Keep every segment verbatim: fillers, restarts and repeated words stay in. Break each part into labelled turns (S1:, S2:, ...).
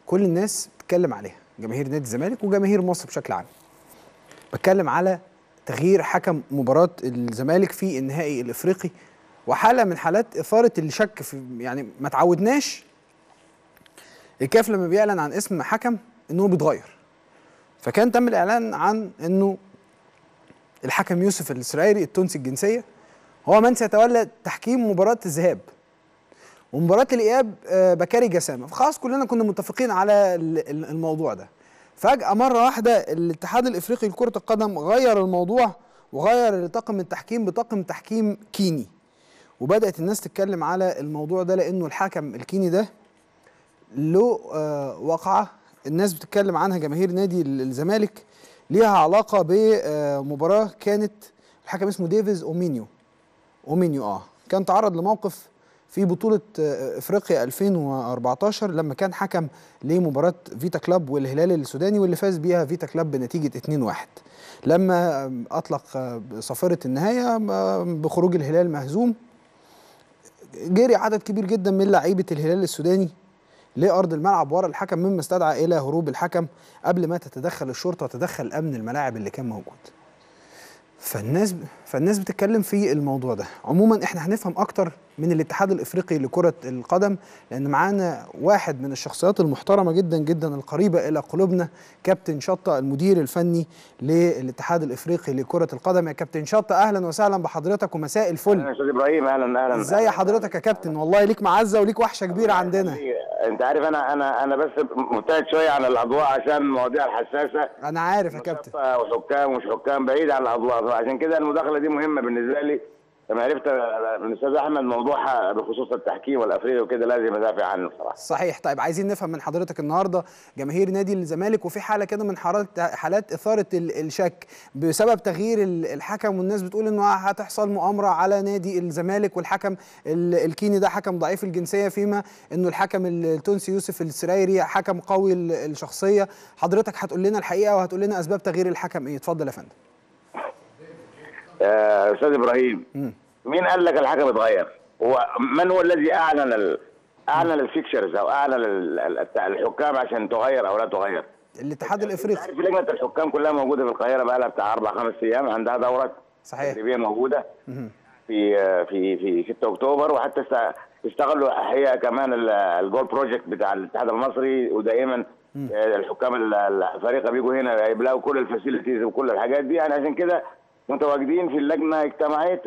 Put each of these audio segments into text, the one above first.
S1: كل الناس بتتكلم عليها، جماهير نادي الزمالك وجماهير مصر بشكل عام. بتكلم على تغيير حكم مباراة الزمالك في النهائي الافريقي، وحالة من حالات اثارة الشك في، يعني ما تعودناش الكاف لما بيعلن عن اسم حكم انه بيتغير. فكان تم الاعلان عن انه الحكم يوسف السرايري التونسي الجنسية هو من سيتولى تحكيم مباراة الذهاب، ومباراة الإياب بكاري جسامة. فخلاص كلنا كنا متفقين على الموضوع ده. فجأة مرة واحدة الاتحاد الإفريقي لكرة القدم غير الموضوع وغير طاقم التحكيم بطاقم تحكيم كيني، وبدأت الناس تتكلم على الموضوع ده لأنه الحكم الكيني ده له وقعة الناس بتتكلم عنها جماهير نادي الزمالك، ليها علاقة بمباراة كانت الحكم اسمه ديفيز أومينيو أومينيو اه كان تعرض لموقف في بطولة افريقيا ألفين وأربعتاشر لما كان حكم لمباراة فيتا كلاب والهلال السوداني واللي فاز بيها فيتا كلاب بنتيجة اتنين واحد، لما اطلق صافرة النهاية بخروج الهلال مهزوم. جري عدد كبير جدا من لاعيبة الهلال السوداني لأرض الملعب ورا الحكم، مما استدعى إلى هروب الحكم قبل ما تتدخل الشرطة وتدخل أمن الملاعب اللي كان موجود. فالناس فالناس بتتكلم في الموضوع ده. عموما احنا هنفهم اكتر من الاتحاد الافريقي لكرة القدم، لان معانا واحد من الشخصيات المحترمة جدا جدا القريبة الى قلوبنا، كابتن شطة المدير الفني للاتحاد الافريقي لكرة القدم. يا كابتن شطة اهلا وسهلا بحضرتك ومساء الفل.
S2: اهلا يا استاذ ابراهيم. اهلا اهلا.
S1: ازاي حضرتك يا كابتن؟ والله ليك معزة وليك وحشة كبيرة عندنا.
S2: انت عارف انا انا انا بس مبتعد شويه عن الاضواء عشان المواضيع الحساسه.
S1: انا عارف يا كابتن.
S2: وحكام ومش حكام بعيد عن الاضواء، عشان كده المداخله دي مهمه بالنسبه لي. لما عرفت من الاستاذ احمد موضوع بخصوص التحكيم والافريقي وكده لازم ادافع عنه بصراحه.
S1: صحيح. طيب عايزين نفهم من حضرتك النهارده جماهير نادي الزمالك، وفي حاله كده من حالات حالات اثاره الشك بسبب تغيير الحكم، والناس بتقول انه هتحصل مؤامره على نادي الزمالك، والحكم الكيني ده حكم ضعيف الجنسيه، فيما انه الحكم التونسي يوسف السرايري حكم قوي الشخصيه. حضرتك هتقول لنا الحقيقه وهتقول لنا اسباب تغيير الحكم ايه؟ اتفضل يا فندم.
S2: يا استاذ ابراهيم، م. مين قال لك الحكم اتغير؟ هو من هو الذي اعلن ال... اعلن الفيكشرز او اعلن الحكام عشان تغير او لا تغير؟
S1: الاتحاد الافريقي.
S2: عارف لجنه الحكام كلها موجوده في القاهره بقى لها بتاع اربع خمس ايام، عندها دوره
S1: صحيح
S2: تدريبيه موجوده في في في ستة اكتوبر، وحتى استغلوا الحقيقه كمان الجول بروجكت بتاع الاتحاد المصري، ودائما الحكام الفريق بيجوا هنا يبلاقوا كل الفاسيلتيز وكل الحاجات دي. يعني عشان كده متواجدين في اللجنه، اجتمعت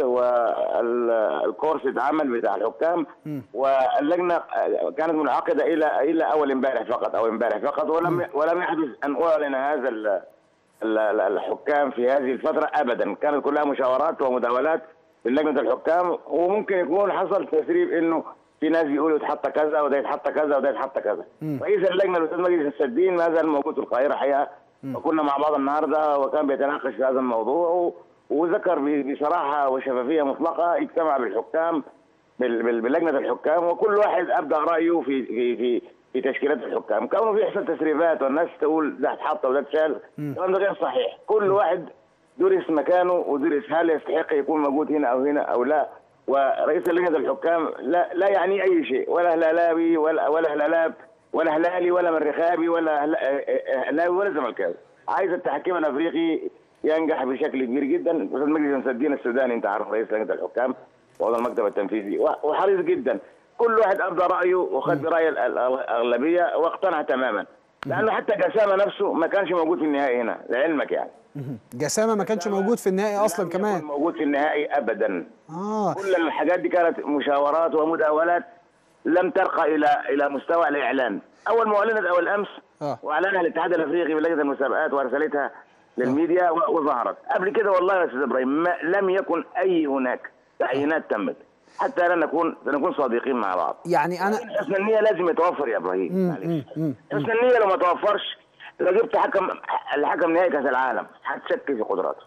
S2: والكورس اتعمل بتاع الحكام، واللجنه كانت منعقده الى الى اول امبارح فقط او امبارح فقط، ولم ولم يحدث ان اعلن هذا الحكام في هذه الفتره ابدا. كانت كلها مشاورات ومداولات من لجنه الحكام، وممكن يكون حصل تسريب انه في ناس بيقولوا يتحط كذا وده يتحط كذا وده يتحط كذا. رئيس اللجنه الاستاذ مجلس السدين ما زال موجود في القاهره حقيقه، وكنا مع بعض النهارده وكان بيتناقش في هذا الموضوع، وذكر بصراحه وشفافيه مطلقه اجتمع بالحكام بلجنه الحكام، وكل واحد ابدى رايه في في في في تشكيلات الحكام. كونه بيحصل تسريبات والناس تقول ده اتحط وده اتشال، الكلام ده غير صحيح. كل واحد درس مكانه ودرس هل يستحق يكون موجود هنا او هنا او لا. ورئيس لجنه الحكام لا لا يعني اي شيء، ولا هلالابي ولا ولا هلالاب ولا هلالي ولا مرخابي ولا هلاوي ولا زملكاوي. عايز التحكيم الافريقي ينجح بشكل كبير جدا. الاستاذ مجلس الدين السوداني انت عارف رئيس لجنه الحكام وهو المكتب التنفيذي، وحريص جدا. كل واحد ابدى رايه وخد براي الاغلبيه واقتنع تماما، لانه حتى جسامه نفسه ما كانش موجود في النهائي هنا لعلمك. يعني
S1: جسامه ما كانش موجود في النهائي اصلا كمان.
S2: كان موجود في النهائي ابدا.
S1: اه
S2: كل الحاجات دي كانت مشاورات ومداولات لم ترقى الى الى مستوى الاعلان. اول ما اعلنت اول امس آه. واعلنها الاتحاد الافريقي بلجنه المسابقات وارسلتها للميديا آه. وظهرت. قبل كده والله يا استاذ ابراهيم لم يكن اي هناك تعيينات تمت، حتى لا نكون نكون صادقين مع بعض.
S1: يعني انا
S2: حسن النيه لازم يتوفر يا ابراهيم، معلش. حسن النيه لو ما توفرش، لو جبت حكم الحكم نهائي كاس العالم هتشك في قدراته.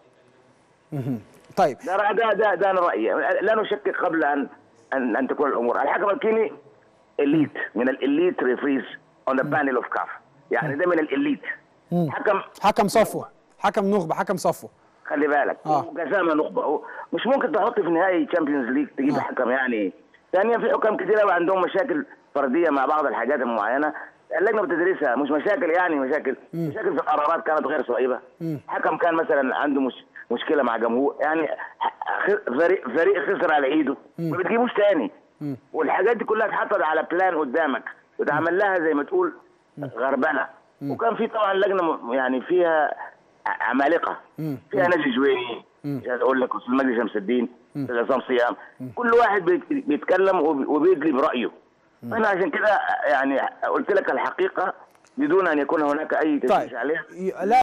S1: طيب
S2: ده ده ده, ده انا رايي، لا نشكك قبل ان ان, أن تكون الامور. الحكم الكيني اليت من الاليت ريفريز اون ذا بانل اوف كاف، يعني ده من الاليت.
S1: حكم حكم صفوه، حكم نخبه، حكم صفوه.
S2: خلي بالك آه. وجسامه نخبه، مش ممكن تحط في نهائي تشامبيونز ليج تجيب آه. حكم. يعني ثانيا في حكام كتير قوي عندهم مشاكل فرديه مع بعض الحاجات المعينه. اللجنه بتدرسها، مش مشاكل يعني مشاكل مم. مشاكل في القرارات كانت غير صائبه. مم. حكم كان مثلا عنده مش مشكله مع جمهور، يعني فريق فريق خسر على ايده ما بتجيبوش تاني. مم. والحاجات دي كلها اتحطت على بلان قدامك وتعمل لها زي ما تقول غربله. مم. وكان في طبعا لجنه يعني فيها عمالقه، مم. فيها ناجي جويني، مش اقول لك استاذ مجدي شمس الدين، استاذ عصام صيام، كل واحد بيتكلم وبيدلي برايه. انا عشان كده يعني قلت لك الحقيقه بدون ان يكون هناك اي تشويش
S1: طيب.
S2: عليها.
S1: لا